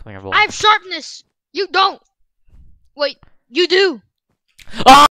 Come here, boy. I have sharpness. You don't. Wait, you do. Ah!